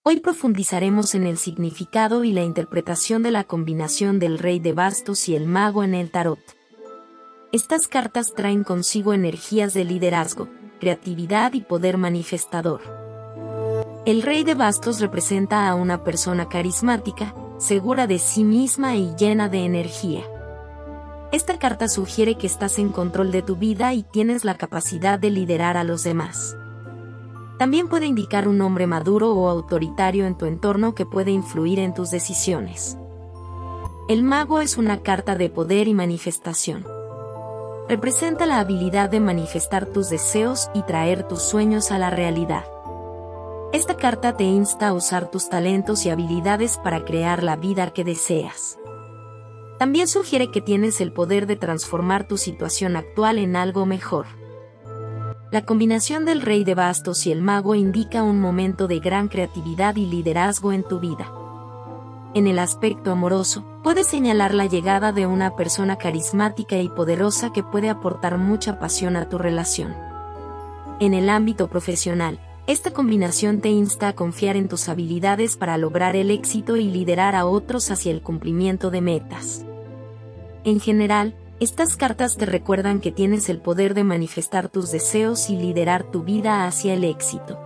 Hoy profundizaremos en el significado y la interpretación de la combinación del Rey de Bastos y el Mago en el tarot. Estas cartas traen consigo energías de liderazgo, creatividad y poder manifestador. El Rey de Bastos representa a una persona carismática, segura de sí misma y llena de energía. Esta carta sugiere que estás en control de tu vida y tienes la capacidad de liderar a los demás. También puede indicar un hombre maduro o autoritario en tu entorno que puede influir en tus decisiones. El Mago es una carta de poder y manifestación. Representa la habilidad de manifestar tus deseos y traer tus sueños a la realidad. Esta carta te insta a usar tus talentos y habilidades para crear la vida que deseas. También sugiere que tienes el poder de transformar tu situación actual en algo mejor. La combinación del Rey de Bastos y el Mago indica un momento de gran creatividad y liderazgo en tu vida. En el aspecto amoroso, puedes señalar la llegada de una persona carismática y poderosa que puede aportar mucha pasión a tu relación. En el ámbito profesional, esta combinación te insta a confiar en tus habilidades para lograr el éxito y liderar a otros hacia el cumplimiento de metas. En general, estas cartas te recuerdan que tienes el poder de manifestar tus deseos y liderar tu vida hacia el éxito.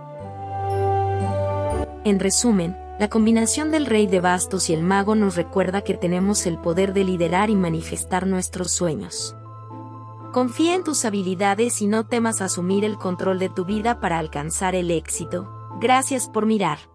En resumen, la combinación del Rey de Bastos y el Mago nos recuerda que tenemos el poder de liderar y manifestar nuestros sueños. Confía en tus habilidades y no temas asumir el control de tu vida para alcanzar el éxito. Gracias por mirar.